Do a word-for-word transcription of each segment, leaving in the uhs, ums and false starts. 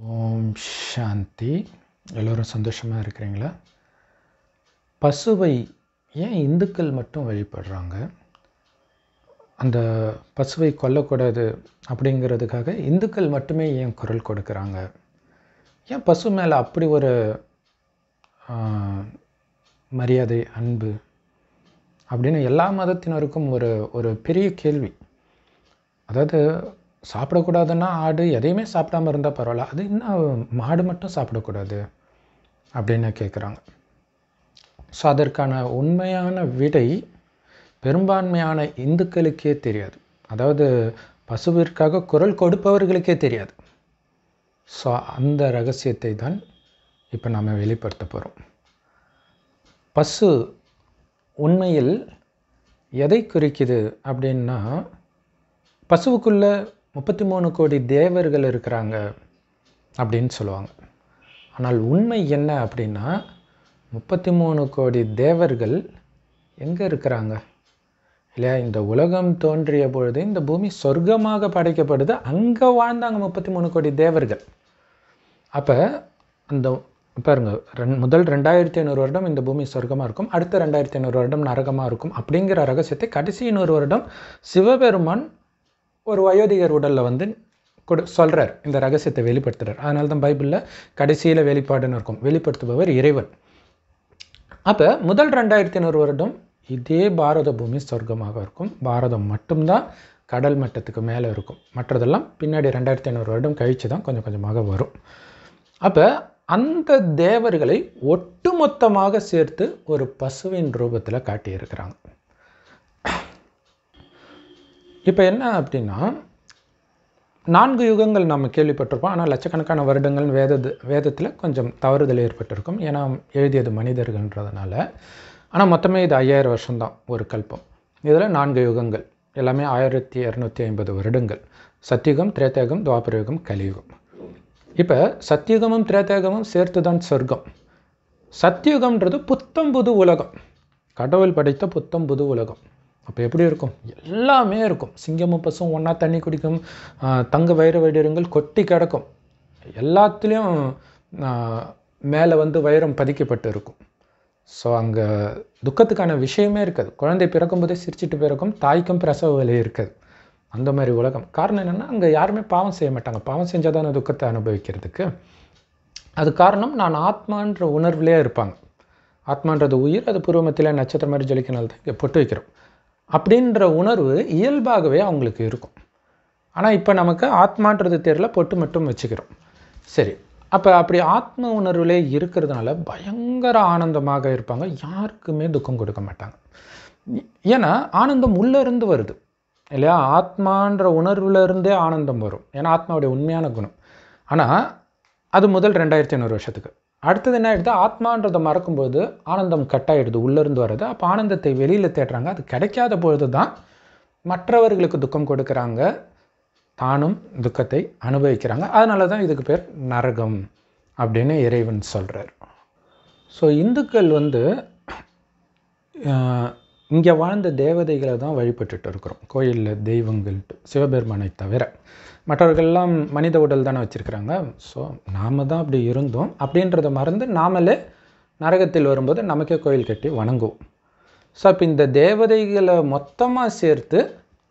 ஓம் சாந்தி. எல்லோரும் சந்தோஷமாக இருக்கிறீங்களா? பசுவை ஏன் இந்துக்கள் மட்டும் வழிபடுறாங்க? அந்த பசுவை கொல்லக்கூடாது அப்படிங்கிறதுக்காக இந்துக்கள் மட்டுமே ஏன் குரல் கொடுக்குறாங்க? ஏன் பசு மேலே அப்படி ஒரு மரியாதை, அன்பு அப்படின்னு எல்லா மதத்தினருக்கும் ஒரு ஒரு பெரிய கேள்வி. அதாவது சாப்பிடக்கூடாதுன்னா ஆடு எதையுமே சாப்பிடாமல் இருந்தால் பரவாயில்ல, அது இன்னும் மாடு மட்டும் சாப்பிடக்கூடாது அப்படின்னு கேட்குறாங்க. ஸோ அதற்கான உண்மையான விடை பெரும்பான்மையான இந்துக்களுக்கே தெரியாது. அதாவது பசுவிற்காக குரல் கொடுப்பவர்களுக்கே தெரியாது. ஸோ அந்த ரகசியத்தை தான் இப்போ நாம் வெளிப்படுத்த போகிறோம். பசு உண்மையில் எதை குறிக்குது அப்படின்னா, பசுவுக்குள்ளே முப்பத்தி மூணு கோடி தேவர்கள் இருக்கிறாங்க அப்படின்னு சொல்லுவாங்க. ஆனால் உண்மை என்ன அப்படின்னா, முப்பத்தி மூணு கோடி தேவர்கள் எங்கே இருக்கிறாங்க இல்லையா? இந்த உலகம் தோன்றிய பொழுது இந்த பூமி சொர்க்கமாக படைக்கப்படுது, அங்கே வாழ்ந்தாங்க முப்பத்தி மூணு கோடி தேவர்கள். அப்போ அந்த பாருங்க, ரெண் முதல் ரெண்டாயிரத்தி ஐநூறு வருடம் இந்த பூமி சொர்க்கமாக இருக்கும், அடுத்த ரெண்டாயிரத்தி ஐநூறு வருடம் நரகமாக இருக்கும் அப்படிங்கிற ரகசியத்தை கடைசி நூறு வருடம் சிவபெருமான் ஒரு வயோதிகர் உடலில் வந்து கொடு சொல்கிறார், இந்த ரகசியத்தை வெளிப்படுத்துகிறார். அதனால தான் பைபிளில் கடைசியில் வெளிப்பாடுன்னு இருக்கும், வெளிப்படுத்துபவர் இறைவன். அப்போ முதல் ரெண்டாயிரத்தி ஐநூறு வருடம் இதே பாரத பூமி சொர்க்கமாக இருக்கும். பாரதம் மட்டும்தான் கடல் மட்டத்துக்கு மேலே இருக்கும், மற்றதெல்லாம் பின்னாடி ரெண்டாயிரத்தி ஐநூறு வருடம் கழித்து தான் கொஞ்சம் கொஞ்சமாக வரும். அப்போ அந்த தேவர்களை ஒட்டுமொத்தமாக சேர்த்து ஒரு பசுவின் ரூபத்தில் காட்டியிருக்கிறாங்க. இப்போ என்ன அப்படின்னா, நான்கு யுகங்கள் நம்ம கேள்விப்பட்டிருப்போம், ஆனால் லட்சக்கணக்கான வருடங்கள் வேத வேதத்தில் கொஞ்சம் தவறுதல் ஏற்பட்டிருக்கும், ஏன்னா எழுதியது மனிதர்கள்ன்றதுனால. ஆனால் மொத்தமே இது ஐயாயிரம் வருஷம்தான் ஒரு கல்பம். இதில் நான்கு யுகங்கள் எல்லாமே ஆயிரத்தி இரநூத்தி ஐம்பது வருடங்கள். சத்தியுகம், திரேதாயுகம், துவாபரயுகம், கலியுகம். இப்போ சத்தியுகமும் திரேதாயுகமும் சேர்த்து தான் சொர்க்கம். சத்தியுகம்ன்றது புத்தம் புது உலகம், கடவுள் படைத்த புத்தம் புது உலகம். அப்போ எப்படி இருக்கும்? எல்லாமே இருக்கும். சிங்கமும் பசும் ஒன்றா தண்ணி குடிக்கும், தங்க வைர வைடூரியங்கள் கொட்டி கிடக்கும், எல்லாத்துலேயும் மேலே வந்து வைரம் பதிக்கப்பட்டு இருக்கும். ஸோ அங்கே துக்கத்துக்கான விஷயமே இருக்காது. குழந்தை பிறக்கும்போதே சிரிச்சிட்டு பிறக்கும், தாய்க்கும் பிரசவ வலி இருக்காது. அந்த மாதிரி உலகம். காரணம் என்னென்னா, அங்கே யாருமே பாவம் செய்ய மாட்டாங்க. பாவம் செஞ்சால் தானே துக்கத்தை அனுபவிக்கிறதுக்கு. அது காரணம், நான் ஆத்மான்ற உணர்விலே இருப்பாங்க. ஆத்மான்றது உயிர், அது பூர்வமத்தில் நட்சத்திரம் மாதிரி ஜொலிக்கினால தான் இங்கே பொட்டு வைக்கிறோம் அப்படின்ற உணர்வு இயல்பாகவே அவங்களுக்கு இருக்கும். ஆனால் இப்போ நமக்கு ஆத்மான்றது தெரியல, பொட்டு மட்டும் வச்சுக்கிறோம். சரி, அப்போ அப்படி ஆத்ம உணர்விலே இருக்கிறதுனால பயங்கர ஆனந்தமாக இருப்பாங்க, யாருக்குமே துக்கம் கொடுக்க மாட்டாங்க. ஏன்னா ஆனந்தம் உள்ளேருந்து வருது இல்லையா? ஆத்மான்ற உணர்வுலேருந்தே ஆனந்தம் வரும், ஏன்னா ஆத்மாவுடைய உண்மையான குணம். ஆனால் அது முதல் ரெண்டாயிரத்தி ஐநூறு வருஷத்துக்கு. அடுத்தது என்ன ஆகிடுது? ஆத்மான்றதை மறக்கும்போது ஆனந்தம் கட்டாயிடுது, உள்ளேருந்து வருது. அப்போ ஆனந்தத்தை வெளியில் தேடுறாங்க, அது கிடைக்காத பொழுது தான் மற்றவர்களுக்கு துக்கம் கொடுக்குறாங்க, தானும் துக்கத்தை அனுபவிக்கிறாங்க. அதனால தான் இதுக்கு பேர் நரகம் அப்படின்னு இறைவன் சொல்கிறார். ஸோ இந்துக்கள் வந்து இங்கே வாழ்ந்த தேவதைகளை தான் வழிபட்டுட்டு இருக்கிறோம், கோயிலில் தெய்வங்கள்ட்டு, சிவபெருமானை தவிர. மற்றவர்கள்லாம் மனித உடல் தானே வச்சுருக்கிறாங்க. ஸோ நாம் தான் அப்படி இருந்தோம் அப்படின்றத மறந்து நாமளே நரகத்தில் வரும்போது நமக்கே கோயில் கட்டி வணங்குவோம். ஸோ அப்போ இந்த தேவதைகளை மொத்தமாக சேர்த்து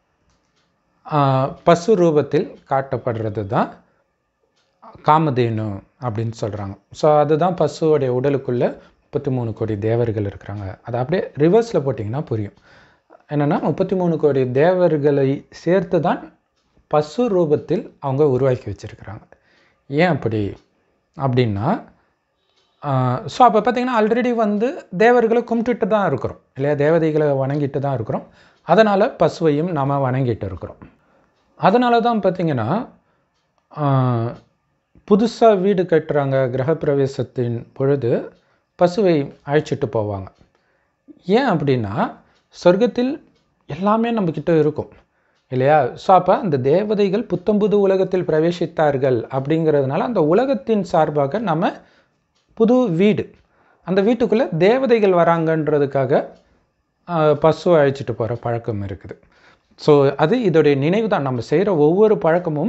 பசு ரூபத்தில் காட்டப்படுறது தான் காமதேனு அப்படின்னு சொல்கிறாங்க. ஸோ அதுதான் பசுவோடைய உடலுக்குள்ளே முப்பத்தி மூணு கோடி தேவர்கள் இருக்கிறாங்க. அதை அப்படியே ரிவர்ஸில் போட்டிங்கன்னா புரியும். என்னென்னா, முப்பத்தி மூணு கோடி தேவர்களை சேர்த்து தான் பசு ரூபத்தில் அவங்க உருவாக்கி வச்சுருக்கிறாங்க. ஏன் அப்படி அப்படின்னா, ஸோ அப்போ பார்த்திங்கன்னா ஆல்ரெடி வந்து தேவர்களை கும்பிட்டுட்டு தான் இருக்கிறோம் இல்லையா? தேவதைகளை வணங்கிட்டு தான் இருக்கிறோம். அதனால் பசுவையும் நாம் வணங்கிட்டு இருக்கிறோம். அதனால தான் பார்த்திங்கன்னா புதுசாக வீடு கட்டுறாங்க, கிரகப்பிரவேசத்தின் பொழுது பசுவை அழைச்சிட்டு போவாங்க. ஏன் அப்படின்னா, சொர்க்கத்தில் எல்லாமே நம்மக்கிட்ட இருக்கும் இல்லையா? ஸோ அப்போ அந்த தேவதைகள் புத்தம்புது உலகத்தில் பிரவேசித்தார்கள் அப்படிங்கிறதுனால அந்த உலகத்தின் சார்பாக நம்ம புது வீடு, அந்த வீட்டுக்குள்ளே தேவதைகள் வராங்கன்றதுக்காக பசுவை அழைச்சிட்டு போகிற பழக்கம் இருக்குது. ஸோ அது இதோடைய நினைவு தான். நம்ம செய்கிற ஒவ்வொரு பழக்கமும்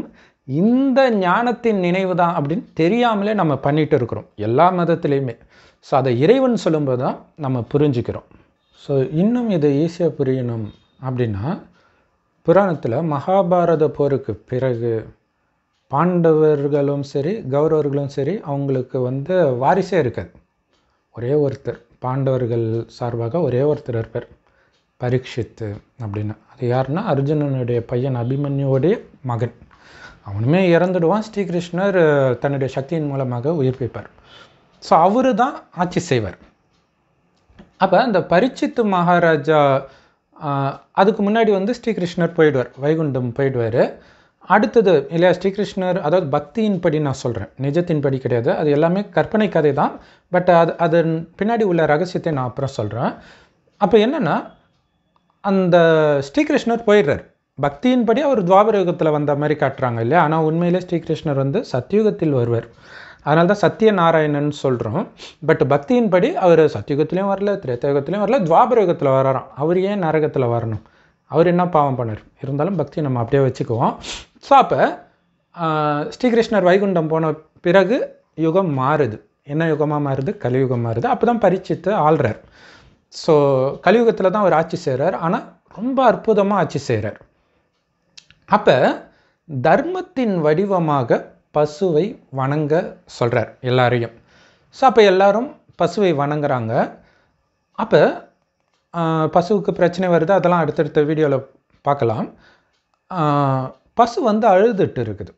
இந்த ஞானத்தின் நினைவு தான் அப்படின்னு தெரியாமலே நம்ம பண்ணிட்டு இருக்கிறோம் எல்லா மதத்துலேயுமே. ஸோ அதை இறைவன் சொல்லும்போது தான் நம்ம புரிஞ்சுக்கிறோம். ஸோ இன்னும் இதை ஈஸியாக புரியணும் அப்படின்னா, புராணத்தில் மகாபாரத போருக்கு பிறகு பாண்டவர்களும் சரி கௌரவர்களும் சரி அவங்களுக்கு வந்து வாரிசே இருக்காது. ஒரே ஒருத்தர் பாண்டவர்கள் சார்பாக ஒரே ஒருத்தர் இருப்பார், பரீட்சித்து அப்படின்னு. அது யாருன்னா அர்ஜுனனுடைய பையன் அபிமன்யுடைய மகன். அவனுமே இறந்துடுவான். ஸ்ரீகிருஷ்ணர் தன்னுடைய சக்தியின் மூலமாக உயிர்ப்பிப்பார். ஸோ அவரு தான் ஆட்சி செய்வார். அப்போ அந்த பரீட்சித்து மகாராஜா அதுக்கு முன்னாடி வந்து ஸ்ரீகிருஷ்ணர் போயிடுவார், வைகுண்டம் போயிடுவார். அடுத்தது இல்லையா ஸ்ரீகிருஷ்ணர், அதாவது பக்தியின் படி நான் சொல்கிறேன், நிஜத்தின் படி கிடையாது, அது எல்லாமே கற்பனை கதை தான். பட் அது அதன் பின்னாடி உள்ள ரகசியத்தை நான் அப்புறம் சொல்கிறேன். அப்போ என்னென்னா, அந்த ஸ்ரீகிருஷ்ணர் போயிடுறார். பக்தியின் படி அவர் துவாபர யுகத்தில் வந்த மாதிரி காட்டுறாங்க இல்லையா, ஆனால் உண்மையிலே ஸ்ரீகிருஷ்ணர் வந்து சத்தியுகத்தில் வருவார். அதனால தான் சத்தியநாராயணன் சொல்கிறோம். பட் பக்தியின் படி அவர் சத்தியுகத்துலேயும் வரல, திரேதாயுகத்துலேயும் வரல, துவாபர யுகத்தில் வராராம். அவர் ஏன் நரகத்தில் வரணும்? அவர் என்ன பாவம் பண்ணார்? இருந்தாலும் பக்தி நம்ம அப்படியே வச்சுக்குவோம். ஸோ அப்போ ஸ்ரீகிருஷ்ணர் வைகுண்டம் போன பிறகு யுகம் மாறுது. என்ன யுகமாக மாறுது? கலியுகம் மாறுது. அப்போ தான் பரீட்சித்து ஆள்றார். ஸோ கலியுகத்தில் தான் அவர் ஆட்சி செய்கிறார். ஆனால் ரொம்ப அற்புதமாக ஆட்சி செய்கிறார். அப்போ தர்மத்தின் வடிவமாக பசுவை வணங்க சொல்கிறார் எல்லாரையும். ஸோ அப்போ எல்லாரும் பசுவை வணங்குறாங்க. அப்போ பசுவுக்கு பிரச்சனை வருது, அதெல்லாம் அடுத்தடுத்த வீடியோவில் பார்க்கலாம். பசு வந்து அழுதுட்டு இருக்குது.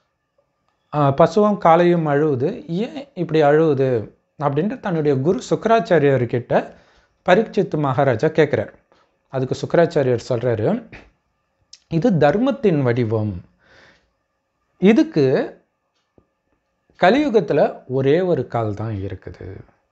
பசுவும் காளையும் அழுவுது. ஏன் இப்படி அழுவுது அப்படின்ட்டு தன்னுடைய குரு சுக்கராச்சாரியர்கிட்ட பரீட்சித்து மகாராஜா கேட்குறார். அதுக்கு சுக்கராச்சாரியர் சொல்கிறாரு, இது தர்மத்தின் வடிவம். இதுக்கு கலியுகத்தில் ஒரே ஒரு கால் தான் இருக்குது.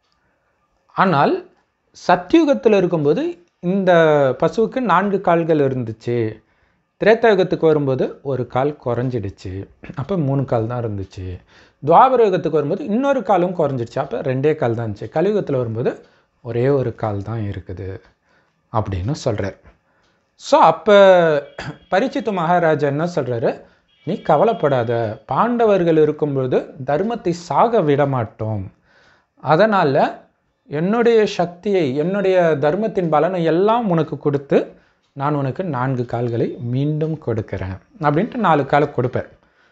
ஆனால் சத்தியுகத்தில் இருக்கும்போது இந்த பசுவுக்கு நான்கு கால்கள் இருந்துச்சு. திரேதாயுகத்துக்கு வரும்போது ஒரு கால் குறைஞ்சிடுச்சு, அப்போ மூணு கால் தான் இருந்துச்சு. துவாபர யுகத்துக்கு வரும்போது இன்னொரு காலும் குறைஞ்சிடுச்சு, அப்போ ரெண்டே கால் தான் இருந்துச்சு. கலியுகத்தில் வரும்போது ஒரே ஒரு கால் தான் இருக்குது அப்படின்னு சொல்கிறார். ஸோ அப்போ பரீட்சித்து மகாராஜா என்ன சொல்கிறாரு, நீ கவலைப்படாத, பாண்டவர்கள் இருக்கும்பொழுது தர்மத்தை சாக விட மாட்டோம். அதனால் என்னுடைய சக்தியை, என்னுடைய தர்மத்தின் பலனை எல்லாம் உனக்கு கொடுத்து நான் உனக்கு நான்கு கால்களை மீண்டும் கொடுக்குறேன் அப்படின்ட்டு நாலு காலை கொடுப்பேன்.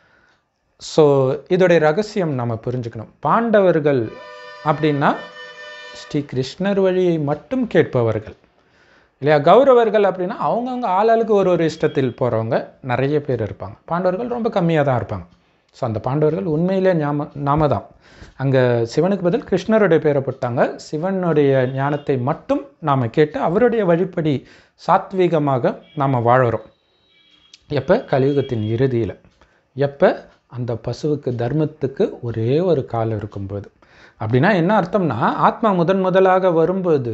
ஸோ இதோடைய ரகசியம் நம்ம புரிஞ்சுக்கணும். பாண்டவர்கள் அப்படின்னா ஸ்ரீ கிருஷ்ணர் வழியை மட்டும் கேட்பவர்கள் இல்லையா. கௌரவர்கள் அப்படின்னா அவங்கவுங்க ஆளாளுக்கு ஒரு ஒரு இஷ்டத்தில் போகிறவங்க நிறைய பேர் இருப்பாங்க. பாண்டவர்கள் ரொம்ப கம்மியாக தான் இருப்பாங்க. ஸோ அந்த பாண்டவர்கள் உண்மையிலே ஞாம நாம தான். அங்கே சிவனுக்கு பதில் கிருஷ்ணருடைய பேரை போட்டாங்க. சிவனுடைய ஞானத்தை மட்டும் நாம் கேட்டு அவருடைய வழிப்படி சாத்வீகமாக நாம் வாழறோம். எப்போ? கலியுகத்தின் இறுதியில். எப்போ? அந்த பசுவுக்கு தர்மத்துக்கு ஒரே ஒரு கால் இருக்கும்போது. அப்படின்னா என்ன அர்த்தம்னா, ஆத்மா முதன் முதலாக வரும்போது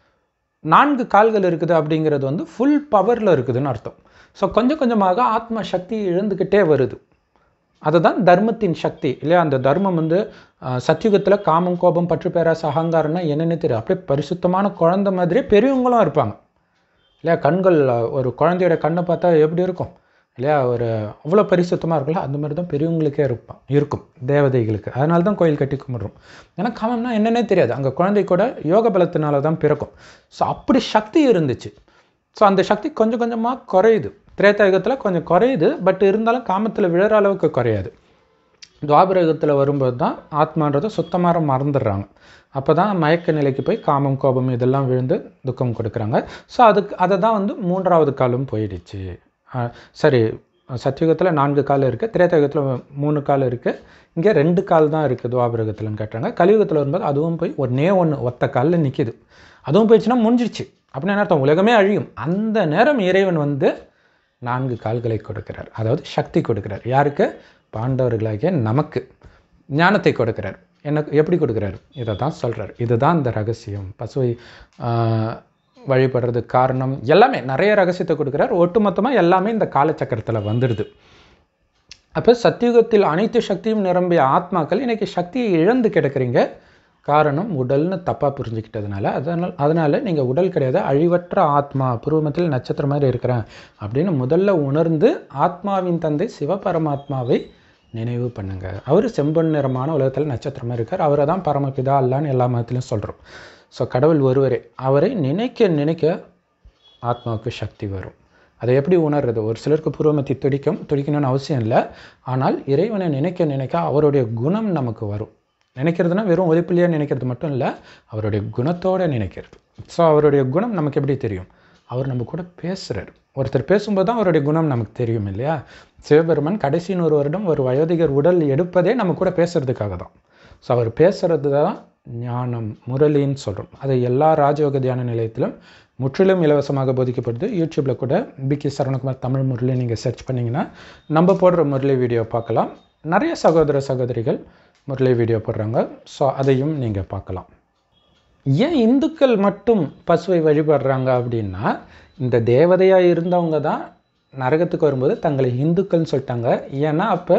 நான்கு கால்கள் இருக்குது அப்படிங்கிறது வந்து ஃபுல் பவரில் இருக்குதுன்னு அர்த்தம். ஸோ கொஞ்சம் கொஞ்சமாக ஆத்மா சக்தி இழந்துக்கிட்டே வருது. அதுதான் தர்மத்தின் சக்தி இல்லையா. அந்த தர்மம் வந்து சத்தியுகத்தில் காமம், கோபம், பற்று, பேராசை, அகங்காரம்னா என்னென்னு தெரியும். அப்படியே பரிசுத்தமான குழந்தை மாதிரியே பெரியவங்களும் இருப்பாங்க இல்லையா. கண்கள், ஒரு குழந்தையோட கண்ணை பார்த்தா எப்படி இருக்கும் இல்லையா, ஒரு அவ்வளோ பரிசுத்தமாக இருக்குல்ல, அந்த மாதிரி தான் பெரியவங்களுக்கே இருப்பான் இருக்கும் தேவதைகளுக்கு. அதனால தான் கோயில் கட்டி கும்பிட்றோம். ஏன்னா காமம்னா என்னென்னே தெரியாது. அங்கே குழந்தை கூட யோக பலத்தினால தான் பிறக்கும். ஸோ அப்படி சக்தி இருந்துச்சு. ஸோ அந்த சக்தி கொஞ்சம் கொஞ்சமாக குறையுது. திரேதாயுகத்தில் கொஞ்சம் குறையுது, பட் இருந்தாலும் காமத்தில் விழற அளவுக்கு குறையாது. துவாபர யுகத்தில் வரும்போது தான் ஆத்மான்றதை சுத்தமாக மறந்துடுறாங்க. அப்போ தான் மயக்க நிலைக்கு போய் காமம், கோபம் இதெல்லாம் விழுந்து துக்கம் கொடுக்குறாங்க. ஸோ அதுக்கு அதை தான் வந்து மூன்றாவது காலம் போயிடுச்சு. சரி, சத்தியுகத்தில் நான்கு கால் இருக்குது, திரேதாயுகத்தில் மூணு கால் இருக்குது, இங்கே ரெண்டு கால் தான் இருக்குது துவாபரகத்தில்னு கேட்டாங்க. கலியுகத்தில் வரும்போது அதுவும் போய் ஒன்னே ஒன்று ஒத்த காலில் நிற்கிது. அதுவும் போயிடுச்சுன்னா முடிஞ்சிடுச்சு. அப்படின்னு என்ன அர்த்தம்? உலகமே அழியும். அந்த நேரம் இறைவன் வந்து நான்கு கால்களை கொடுக்கிறார், அதாவது சக்தி கொடுக்கிறார். யாருக்கு? பாண்டவர்களாகிய நமக்கு ஞானத்தை கொடுக்கிறார். என்ன எப்படி கொடுக்குறாரு? இதை தான் சொல்கிறார். இதுதான் இந்த ரகசியம். பசுவை வழிபடுறதுக்கு காரணம் எல்லாமே நிறைய ரகசியத்தை கொடுக்குறார். ஒட்டுமொத்தமாக எல்லாமே இந்த காலச்சக்கரத்தில் வந்துடுது. அப்போ சத்தியுகத்தில் அனைத்து சக்தியும் நிரம்பிய ஆத்மாக்கள் இன்றைக்கி சக்தியை இழந்து கிடக்கிறீங்க. காரணம் உடல்னு தப்பாக புரிஞ்சுக்கிட்டதுனால. அதனால் அதனால் நீங்கள் உடல் கிடையாது, அழிவற்ற ஆத்மா, புருவமத்தில் நட்சத்திரம் மாதிரி இருக்கிறேன் அப்படின்னு முதல்ல உணர்ந்து ஆத்மாவின் தந்தை சிவபரமாத்மாவை நினைவு பண்ணுங்க. அவர் செம்பொன் நிறமான உலகத்தில் நட்சத்திரமாக இருக்கார். அவரை தான் பரமபிதா அல்லான்னு எல்லா மதத்திலையும் சொல்கிறோம். ஸோ கடவுள் ஒருவரே. அவரை நினைக்க நினைக்க ஆத்மாவுக்கு சக்தி வரும். அதை எப்படி உணர்றது? ஒரு சிலருக்கு பூர்வமத்தி துடிக்கும், துடிக்கணும்னு அவசியம் இல்லை. ஆனால் இறைவனை நினைக்க நினைக்க அவருடைய குணம் நமக்கு வரும். நினைக்கிறதுனா வெறும் ஒலிப்பிள்ளையாக நினைக்கிறது மட்டும் இல்லை, அவருடைய குணத்தோடு நினைக்கிறது. ஸோ அவருடைய குணம் நமக்கு எப்படி தெரியும்? அவர் நம்ம கூட பேசுகிறார். ஒருத்தர் பேசும்போது தான் அவருடைய குணம் நமக்கு தெரியும் இல்லையா? சிவபெருமான் கடைசி நூறு வருடம் ஒரு வயோதிகர் உடல் எடுப்பதே நம்ம கூட பேசுகிறதுக்காக தான். ஸோ அவர் பேசுகிறது தான் ஞானம், முரளின்னு சொல்கிறோம். அது எல்லா ராஜயோக தியான நிலையத்திலும் முற்றிலும் இலவசமாக போதிக்கப்படுது. யூடியூப்பில் கூட பி கே சரவணகுமார் தமிழ் முரளி நீங்கள் சர்ச் பண்ணிங்கன்னா நம்ம போடுற முரளி வீடியோ பார்க்கலாம். நிறைய சகோதர சகோதரிகள் முரளி வீடியோ போடுறாங்க. ஸோ அதையும் நீங்கள் பார்க்கலாம். ஏன் இந்துக்கள் மட்டும் பசுவை வழிபடுறாங்க அப்படின்னா, இந்த தேவதையாக இருந்தவங்க தான் நரகத்துக்கு வரும்போது தங்களை இந்துக்கள்னு சொல்லிட்டாங்க. ஏன்னா அப்போ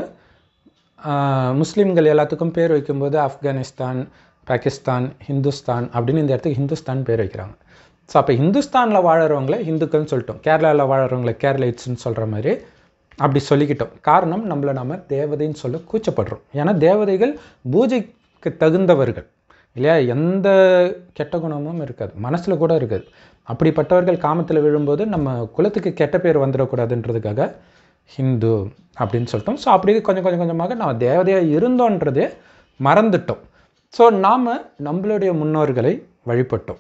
முஸ்லீம்கள் எல்லாத்துக்கும் பேர் வைக்கும்போது ஆப்கானிஸ்தான், பாகிஸ்தான், ஹிந்துஸ்தான் அப்படின்னு இந்த இடத்துக்கு ஹிந்துஸ்தான் பேர் வைக்கிறாங்க. ஸோ அப்போ ஹிந்துஸ்தானில் வாழறவங்கள இந்துக்கள்னு சொல்லிட்டோம், கேரளாவில் வாழறவங்கள கேரளைட்ஸ்ன்னு சொல்கிற மாதிரி அப்படி சொல்லிக்கிட்டோம். காரணம், நம்மளை நம்ம தேவதைன்னு சொல்ல கூச்சப்படுறோம். ஏன்னா தேவதைகள் பூஜைக்கு தகுந்தவர்கள் இல்லையா? எந்த கெட்ட குணமும் இருக்காது, மனசில் கூட இருக்காது. அப்படிப்பட்டவர்கள் காமத்தில் விழும்போது நம்ம குலத்துக்கு கெட்ட பேர் வந்துடக்கூடாதுன்றதுக்காக ஹிந்து அப்படின்னு சொல்லிட்டோம். ஸோ அப்படி கொஞ்சம் கொஞ்சம் கொஞ்சமாக நம்ம தேவதையாக இருந்தோன்றதே மறந்துட்டோம். ஸோ நாம் நம்மளுடைய முன்னோர்களை வழிபட்டோம்.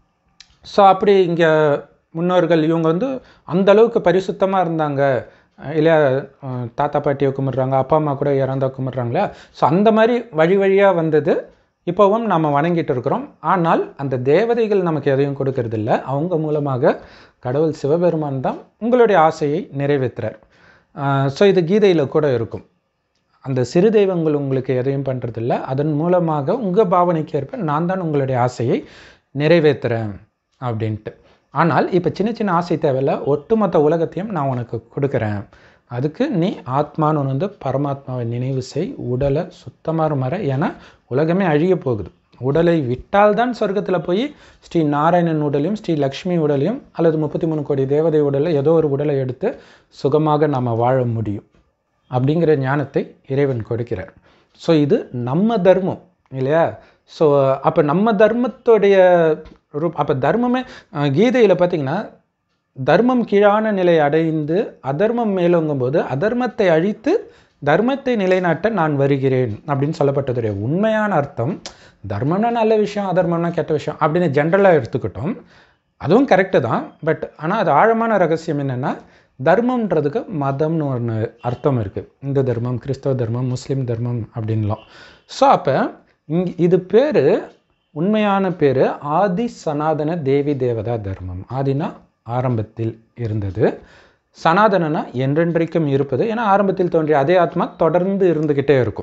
ஸோ அப்படி இங்கே முன்னோர்கள் இவங்க வந்து அந்தளவுக்கு பரிசுத்தமாக இருந்தாங்க இல்லையா? தாத்தா பாட்டியை கும்பிட்றாங்க, அப்பா அம்மா கூட இறந்தா கும்பிட்றாங்களா? ஸோ அந்த மாதிரி வழி வழியாக வந்தது இப்போவும் நாம் வணங்கிட்டு இருக்கிறோம். ஆனால் அந்த தேவதைகள் நமக்கு எதையும் கொடுக்கறதில்ல. அவங்க மூலமாக கடவுள் சிவபெருமான் தான் உங்களுடைய ஆசையை நிறைவேற்றுறார். ஸோ இது கீதையில் கூட இருக்கும். அந்த சிறு தெய்வங்கள் உங்களுக்கு எதையும் பண்ணுறதில்ல, அதன் மூலமாக உங்கள் பாவனைக்கு ஏற்ப நான் தான் உங்களுடைய ஆசையை நிறைவேற்றுறேன் அப்படின்ட்டு. ஆனால் இப்போ சின்ன சின்ன ஆசை தேவையில்ல, ஒட்டுமொத்த உலகத்தையும் நான் உனக்கு கொடுக்குறேன். அதுக்கு நீ ஆத்மான்னு வந்து பரமாத்மாவை நினைவு செய், உடலை சுத்தமாக மாற. ஏன்னா உலகமே அழிய போகுது. உடலை விட்டால்தான் சொர்க்கத்தில் போய் ஸ்ரீ நாராயணன் உடலையும் ஸ்ரீ லக்ஷ்மி உடலையும் அல்லது முப்பத்தி மூணு கோடி தேவதை உடலை ஏதோ ஒரு உடலை எடுத்து சுகமாக நாம் வாழ முடியும் அப்படிங்கிற ஞானத்தை இறைவன் கொடுக்கிறார். ஸோ இது நம்ம தர்மம் இல்லையா? ஸோ அப்போ நம்ம தர்மத்துடைய ரூப் அப்போ தர்மமே கீதையில் பார்த்திங்கன்னா, தர்மம் கீழான நிலை அடைந்து அதர்மம் மேலோங்கும் போது அதர்மத்தை அழித்து தர்மத்தை நிலைநாட்ட நான் வருகிறேன் அப்படின்னு சொல்லப்பட்டதுடைய உண்மையான அர்த்தம், தர்மம்னா நல்ல விஷயம், அதர்மம்னா கெட்ட விஷயம் அப்படின்னு ஜென்ரலாக எடுத்துக்கிட்டோம். அதுவும் கரெக்டு தான். பட் ஆனால் அது ஆழமான ரகசியம் என்னென்னா, தர்மம்ன்றதுக்கு மதம்னு ஒன்று அர்த்தம் இருக்குது. இந்து தர்மம், கிறிஸ்தவ தர்மம், முஸ்லீம் தர்மம் அப்படின்லாம். ஸோ அப்போ இங் இது பேர், உண்மையான பேர் ஆதி சனாதன தேவி தேவதா தர்மம். ஆதினா ஆரம்பத்தில் இருந்தது, சனாதனனா என்றென்றைக்கும் இருப்பது. ஏன்னா ஆரம்பத்தில் தோன்றிய அதே ஆத்மா தொடர்ந்து இருந்துக்கிட்டே இருக்கும்.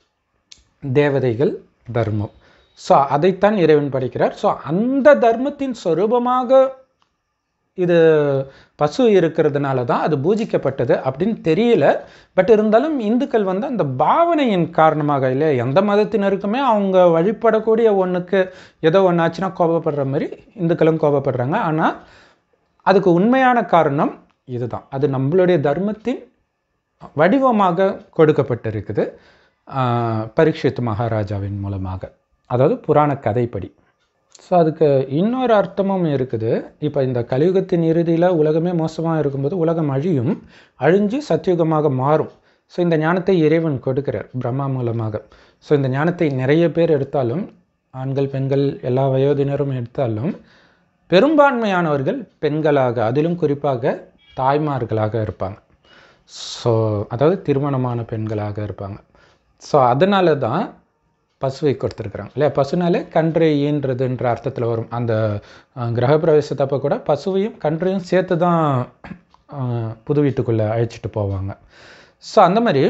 தேவதைகள் தர்மம். ஸோ அதைத்தான் இறைவன் படிக்கிறார். ஸோ அந்த தர்மத்தின் சொரூபமாக இது பசு இருக்கிறதுனால தான் அது பூஜிக்கப்பட்டது அப்படின்னு தெரியல. பட் இருந்தாலும் இந்துக்கள் வந்து அந்த பாவனையின் காரணமாக, இல்லை எந்த மதத்தினருக்குமே அவங்க வழிபடக்கூடிய ஒன்றுக்கு ஏதோ ஒன்று ஆச்சுன்னா கோபப்படுற மாதிரி இந்துக்களும் கோபப்படுறாங்க. ஆனால் அதுக்கு உண்மையான காரணம் இதுதான். அது நம்மளுடைய தர்மத்தின் வடிவமாக கொடுக்கப்பட்டிருக்குது பரீட்சித் மகாராஜாவின் மூலமாக, அதாவது புராண கதைப்படி. ஸோ அதுக்கு இன்னொரு அர்த்தமும் இருக்குது. இப்போ இந்த கலியுகத்தின் இறுதியில் உலகமே மோசமாக இருக்கும்போது உலகம் அழியும், அழிஞ்சு சத்தியுகமாக மாறும். ஸோ இந்த ஞானத்தை இறைவன் கொடுக்கிறார் பிரம்மா மூலமாக. ஸோ இந்த ஞானத்தை நிறைய பேர் எடுத்தாலும், ஆண்கள் பெண்கள் எல்லா வயோதினரும் எடுத்தாலும், பெரும்பான்மையானவர்கள் பெண்களாக, அதிலும் குறிப்பாக தாய்மார்களாக இருப்பாங்க. ஸோ அதாவது திருமணமான பெண்களாக இருப்பாங்க. ஸோ அதனால தான் பசுவை கொடுத்துருக்குறாங்க இல்லையா? பசுனாலே கன்றை ஈன்றதுன்ற அர்த்தத்தில் வரும். அந்த கிரகப்பிரவேசத்தப்போ கூட பசுவையும் கன்றையும் சேர்த்து தான் புது வீட்டுக்குள்ளே அழைச்சிட்டு போவாங்க. ஸோ அந்த மாதிரி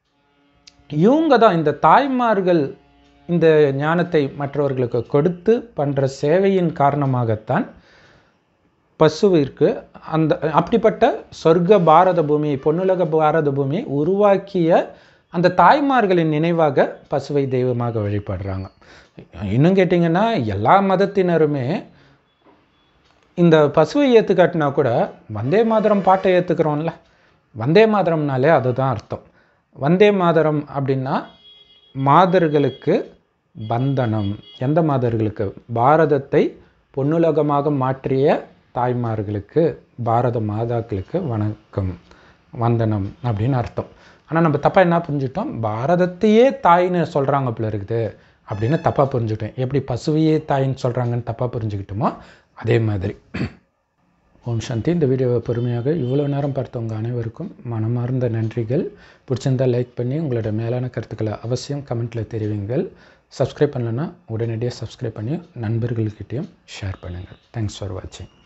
இவங்க தான், இந்த தாய்மார்கள் இந்த ஞானத்தை மற்றவர்களுக்கு கொடுத்து பண்ணுற சேவையின் காரணமாகத்தான் பசுவிற்கு அந்த அப்படிப்பட்ட சொர்க்க பாரத பூமி, பொன்னுலக பாரத பூமியை உருவாக்கிய அந்த தாய்மார்களின் நினைவாக பசுவை தெய்வமாக வழிபடுறாங்க. இன்னும் கேட்டிங்கன்னா எல்லா மதத்தினருமே இந்த பசுவை ஏற்றுக்காட்டினா கூட வந்தே மாதரம் பாட்டை ஏற்றுக்கிறோம்ல. வந்தே மாதரம்னாலே அதுதான் அர்த்தம். வந்தே மாதரம் அப்படின்னா மாதர்களுக்கு வந்தனம். எந்த மாதர்களுக்கு? பாரதத்தை பொன்னுலகமாக மாற்றிய தாய்மார்களுக்கு, பாரத மாதாக்களுக்கு வணக்கம், வந்தனம் அப்படின்னு அர்த்தம். ஆனால் நம்ம தப்பாக என்ன புரிஞ்சுட்டோம்? பாரதத்தையே தாயின்னு சொல்கிறாங்க போல இருக்குது அப்படின்னு தப்பாக புரிஞ்சுட்டோம். எப்படி பசுவையே தாயின்னு சொல்கிறாங்கன்னு தப்பாக புரிஞ்சுக்கிட்டோமோ அதே மாதிரி. ஓம் சாந்தி. இந்த வீடியோவை பொறுமையாக இவ்வளோ நேரம் பார்த்தவங்க அனைவருக்கும் மனமார்ந்த நன்றிகள். பிடிச்சிருந்தால் லைக் பண்ணி உங்களோட மேலான கருத்துக்களை அவசியம் கமெண்ட்டில் தெரிவிங்கள். சப்ஸ்கிரைப் பண்ணலைன்னா உடனடியாக சப்ஸ்கிரைப் பண்ணி நண்பர்கள்கிட்டையும் ஷேர் பண்ணுங்கள். தேங்க்ஸ் ஃபார் வாட்சிங்.